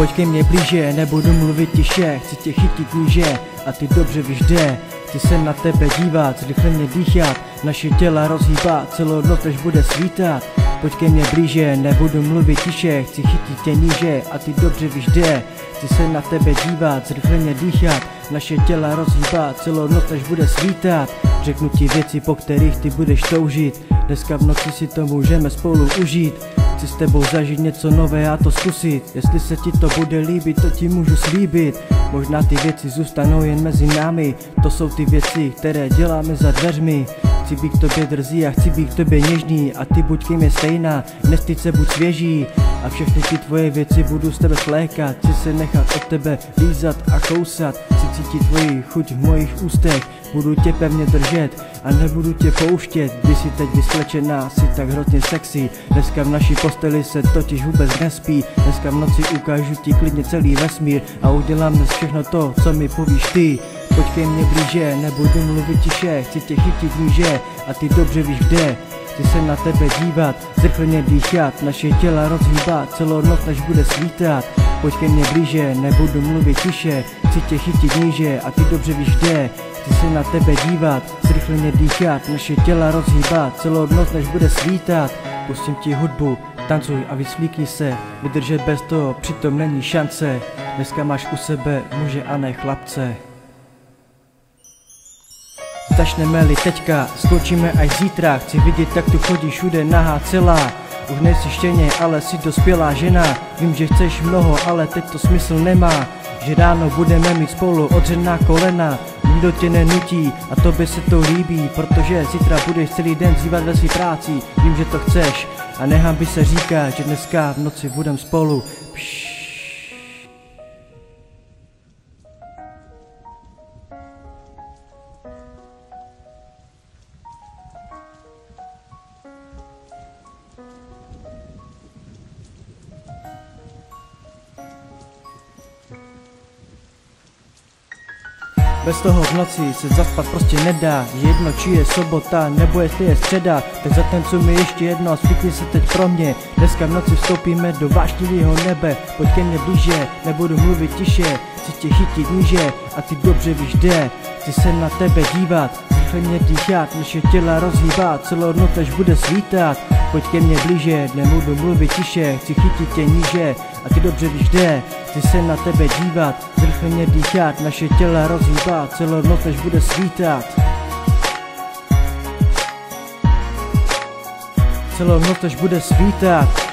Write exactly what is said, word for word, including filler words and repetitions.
Pojď ke mně blíže, nebudu mluvit tiše, chci tě chytit níže a ty dobře víš kde. Chci se na tebe dívat, zrychleně dýchat, naše těla rozhýbat, celou noc než bude svítat. Pojď ke mně blíže, nebudu mluvit tiše, chci chytit tě níže a ty dobře víš kde. Chci se na tebe dívat, zrychleně dýchat, naše těla rozhýbat, celou noc než bude svítat. Řeknu ti věci, po kterých ty budeš toužit, dneska v noci si to můžeme spolu užít. Chci s tebou zažít něco nové a to zkusit, jestli se ti to bude líbit, to ti můžu slíbit. Možná ty věci zůstanou jen mezi námi, to jsou ty věci, které děláme za dveřmi. Chci být k tobě drzý a chci být k tobě něžný a ty buď ke mně stejná, nestyď se, buď svěží. A všechny ty tvoje věci budu z tebe slékat, chci se nechat od tebe lízat a kousat. Chci cítit tvoji chuť v mojich ústech, budu tě pevně držet a nebudu tě pouštět. Když jsi teď vysklečená, jsi tak hrozně sexy, dneska v naší posteli se totiž vůbec nespí. Dneska v noci ukážu ti klidně celý vesmír a udělám dnes všechno to, co mi povíš ty. Pojď ke mně blíže, nebudu mluvit tiše, chci tě chytit níže a ty dobře víš kde. Chci se na tebe dívat, zrychleně dýchat, naše těla rozhýbat, celou noc než bude svítat. Pojď ke mně blíže, nebudu mluvit tiše, chci tě chytit níže a ty dobře víš kde. Chci se na tebe dívat, zrychleně dýchat, naše těla rozhýbat, celou noc než bude svítat. Pustím ti hudbu, tancuj a vysvlíkni se, vydržet bez toho přitom není šance. Dneska máš u sebe muže a ne chlapce. Začneme-li teďka, skočíme až zítra, chci vidět, jak tu chodíš všude nahá celá. Už nejsi štěně, ale jsi dospělá žena, vím, že chceš mnoho, ale teď to smysl nemá. Že ráno budeme mít spolu odřená kolena, nikdo tě nenutí a tobě se to líbí, protože zítra budeš celý den zývat ve svý práci. Vím, že to chceš a nehambi se říká, že dneska v noci budem spolu. Pš. Bez toho v noci se zaspat prostě nedá, jedno či je sobota, nebo jestli je středa, tak zatancuj mi ještě jedno a svítni se teď pro mě. Dneska v noci vstoupíme do vášnivého nebe, pojď ke mně blíže, nebudu mluvit tiše, chci tě chytit níže a ty dobře víš kde. Chci se na tebe dívat, zrychleně dýchat, naše těla rozhýbat, celou noc než bude svítat. Pojď ke mně blíže, nebudu mluvit tiše, chci chytit tě níže a ty dobře víš kde. Chci se na tebe dívat, zrychleně dýchat, naše těla rozhýbat, celou noc než bude svítat. Celou noc než bude svítat.